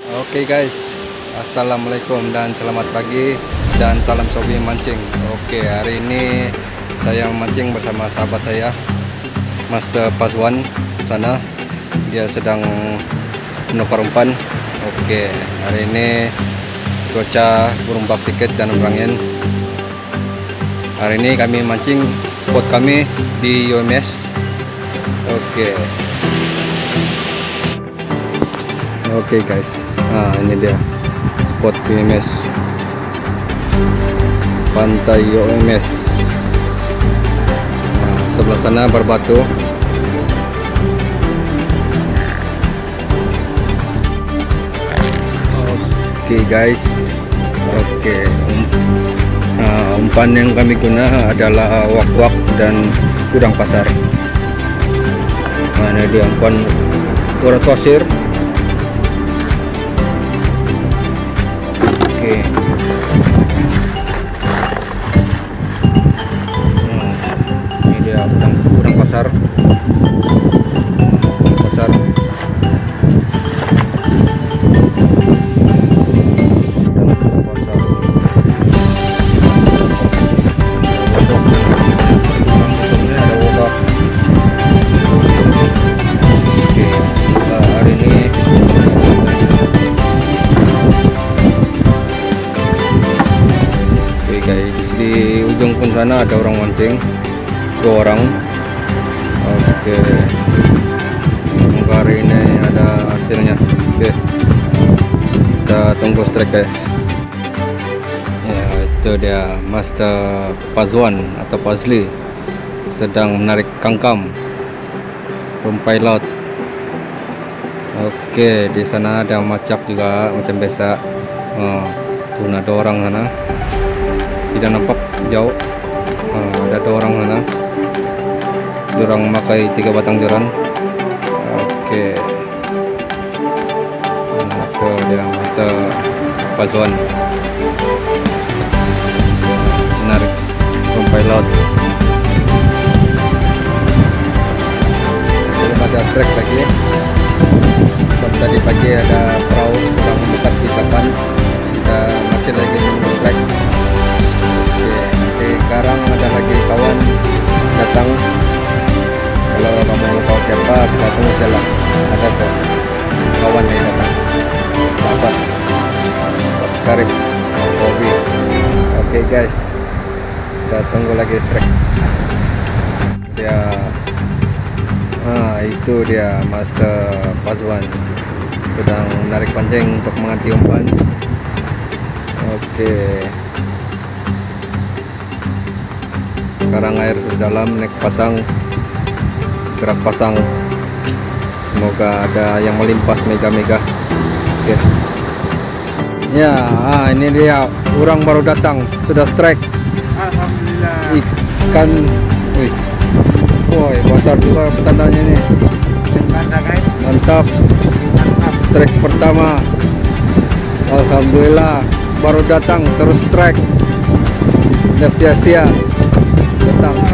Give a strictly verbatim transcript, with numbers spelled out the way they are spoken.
Oke guys, assalamualaikum dan selamat pagi dan salam sobi mancing. Oke, hari ini saya mancing bersama sahabat saya, Master Pazwan sana. Dia sedang menukar umpan. Oke, hari ini cuaca berombak sedikit dan berangin. Hari ini kami mancing spot kami di U M S. Oke. Oke guys, nah ini dia spot U M S, pantai U M S. Nah, sebelah sana berbatu. Oke guys, oke. Um, nah, umpan yang kami guna adalah wak-wak dan udang pasar. Nah, ini dia umpan urat pasir. Oke. Nah, ini dia udang, udang pasar. Udang pasar. Udang pasar. Ini ada wabak. Oke. Nah, hari ini guys, di ujung pun sana ada orang mancing, dua orang. Oke, semoga hari ini ada hasilnya. Oke, kita tunggu strike guys. Ya, itu dia Master Pazwan atau Pazli sedang menarik kangkam rumpai laut. Oke, di sana ada macap juga macam biasa. Oh, tuh ada orang sana. Tidak nampak jauh. Nah, ada dua orang sana. Orang memakai tiga batang joran. Oke. Nah, itu dia Master Pazwan menarik rumpai laut. Belum ada strike lagi. Tadi pagi ada perahu yang dekat di kapan. Kita masih lagi menunggu strike. Sekarang ada lagi kawan datang. Kalau kamu tahu siapa, kita tunggu salah. Ada tuh kawan yang datang, sahabat karib hobi. Oke guys, kita tunggu lagi strike. Dia, ah itu dia Master Pazwan sedang menarik pancing untuk menganti umpan. Oke. Sekarang air sudah dalam, naik pasang, gerak pasang. Semoga ada yang melimpas mega-mega. Oke. Ya, ah, ini dia orang baru datang, sudah strike. Alhamdulillah. Ikan, wih, woi besar juga petandanya nih. Guys. Mantap. Mantap. Strike pertama. Alhamdulillah, baru datang terus strike. Tidak sia-sia. Datang.